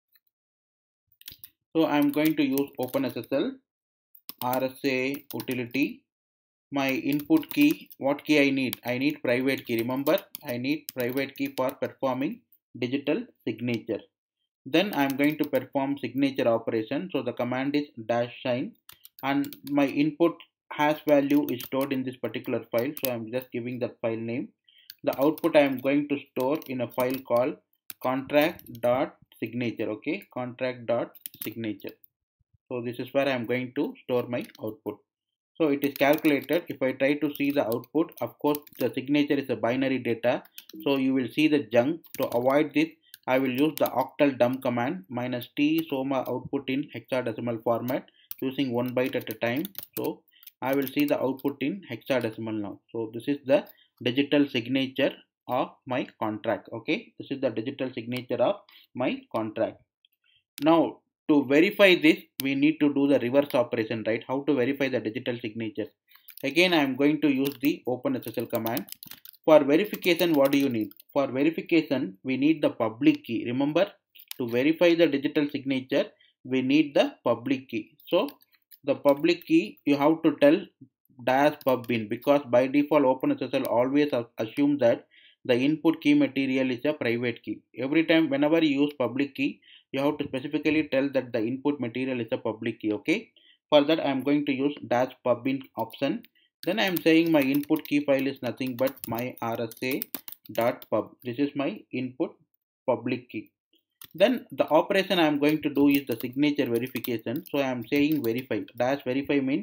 So I am going to use OpenSSL R S A utility. My input key, what key I need? I need private key. Remember, I need private key for performing digital signature. Then I am going to perform signature operation. So the command is dash sign and my input hash value is stored in this particular file. So I am just giving that file name. The output I am going to store in a file called contract.signature. Okay, contract.signature. So this is where I am going to store my output. So it is calculated. If I try to see the output, of course the signature is a binary data, so you will see the junk. To avoid this, I will use the octal dump command minus t, so my output in hexadecimal format using one byte at a time. So I will see the output in hexadecimal now. So this is the digital signature of my contract. Okay, this is the digital signature of my contract. Now to verify this, we need to do the reverse operation, right? How to verify the digital signature? Again, I am going to use the OpenSSL command. For verification, what do you need? For verification, we need the public key. Remember, to verify the digital signature, we need the public key. So the public key, you have to tell dash pubbin, because by default OpenSSL always assumes that the input key material is a private key. Every time whenever you use public key, you have to specifically tell that the input material is a public key. Okay, for that I am going to use dash pubbin option. Then I am saying my input key file is nothing but my rsa.pub. This is my input public key. Then the operation I am going to do is the signature verification. So I am saying verify. Dash verify means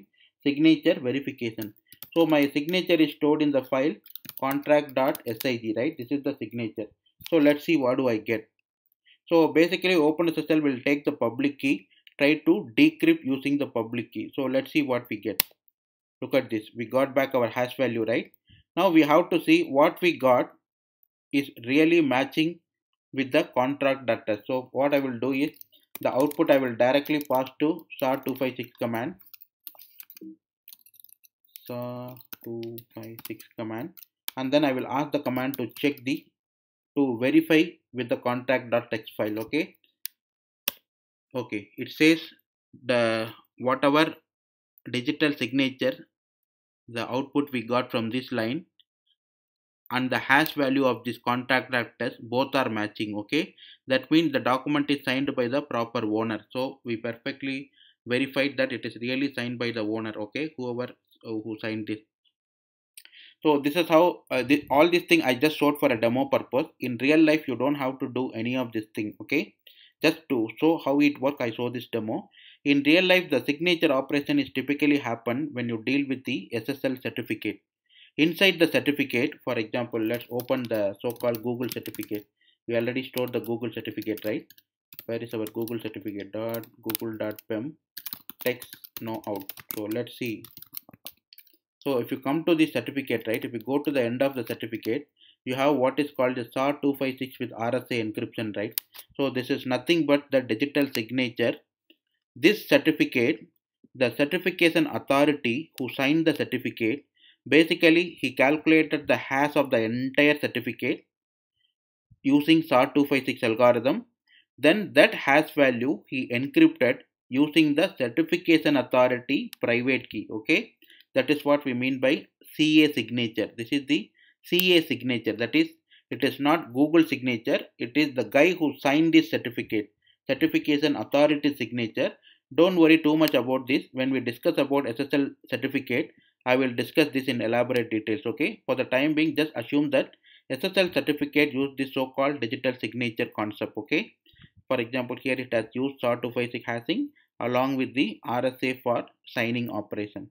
signature verification. So my signature is stored in the file contract.sig, right? This is the signature. So let's see what do I get. So basically OpenSSL will take the public key, try to decrypt using the public key. So let's see what we get. Look at this. We got back our hash value, right? Now we have to see what we got is really matching with the contract data. So what I will do is the output I will directly pass to S A R two five six command. S A R two five six command, and then I will ask the command to check the to verify with the contract.text file. Okay. Okay. It says the whatever digital signature, the output we got from this line and the hash value of this contract test both are matching. Okay, that means the document is signed by the proper owner. So we perfectly verified that it is really signed by the owner. Okay, whoever uh, who signed this. So this is how uh, this, all this thing I just showed for a demo purpose. In real life you don't have to do any of this thing. Okay, just to show how it works I show this demo. In real life the signature operation is typically happen when you deal with the S S L certificate. Inside the certificate, for example, let's open the so-called Google certificate. We already stored the Google certificate, right? Where is our Google certificate? Dot google dot pem text no out. So let's see. So if you come to the certificate, right? If you go to the end of the certificate, you have what is called the S A R two five six with R S A encryption, right? So this is nothing but the digital signature. This certificate, the certification authority who signed the certificate, basically he calculated the hash of the entire certificate using S A R two five six algorithm. Then that hash value he encrypted using the certification authority private key. Okay, that is what we mean by C A signature. This is the C A signature. That is, it is not Google signature. It is the guy who signed this certificate, certification authority signature. Don't worry too much about this. When we discuss about S S L certificate, I will discuss this in elaborate details. Okay, for the time being, just assume that S S L certificate use this so-called digital signature concept. Okay, for example, here it has used S A R two five six hashing along with the R S A for signing operation.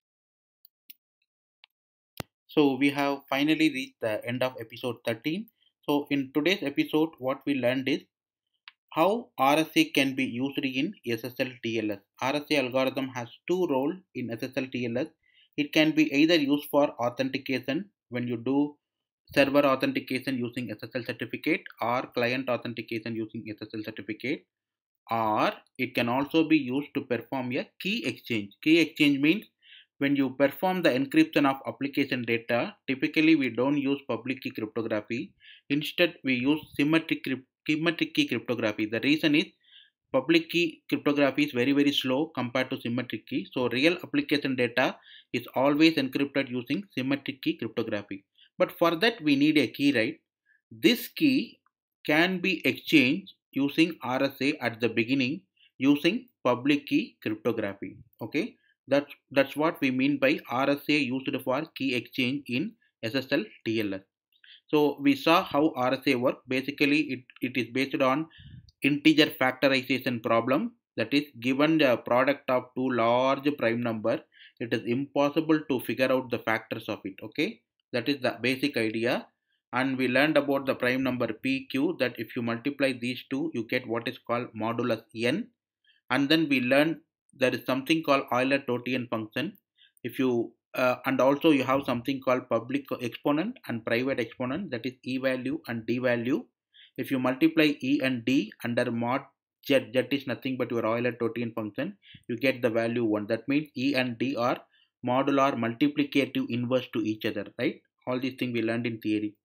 So we have finally reached the end of episode thirteen. So in today's episode, what we learned is how R S A can be used in S S L T L S. R S A algorithm has two roles in S S L T L S. It can be either used for authentication when you do server authentication using S S L certificate, or client authentication using S S L certificate, or it can also be used to perform a key exchange. Key exchange means when you perform the encryption of application data, typically we don't use public key cryptography. Instead, we use symmetric, symmetric key cryptography. The reason is public key cryptography is very very slow compared to symmetric key. So real application data is always encrypted using symmetric key cryptography. But for that we need a key, right? This key can be exchanged using R S A at the beginning using public key cryptography. Okay, that's that's what we mean by R S A used for key exchange in S S L T L S. So we saw how R S A works. Basically it, it is based on integer factorization problem. That is, given the product of two large prime number, it is impossible to figure out the factors of it. Okay, that is the basic idea. And we learned about the prime number P Q, that if you multiply these two you get what is called modulus n. And then we learned there is something called Euler-Totian function. If you uh, and also you have something called public exponent and private exponent, that is E value and D value. If you multiply E and D under mod z, z is nothing but your Euler-Totian function, you get the value one. That means E and D are modular multiplicative inverse to each other, right? All these things we learned in theory.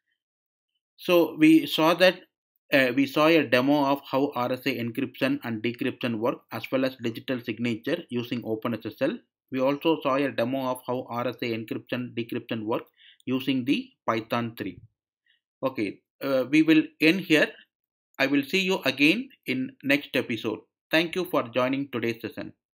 So we saw that uh, we saw a demo of how R S A encryption and decryption work, as well as digital signature using OpenSSL. We also saw a demo of how R S A encryption decryption work using the Python three. Okay, uh, we will end here. I will see you again in next episode. Thank you for joining today's session.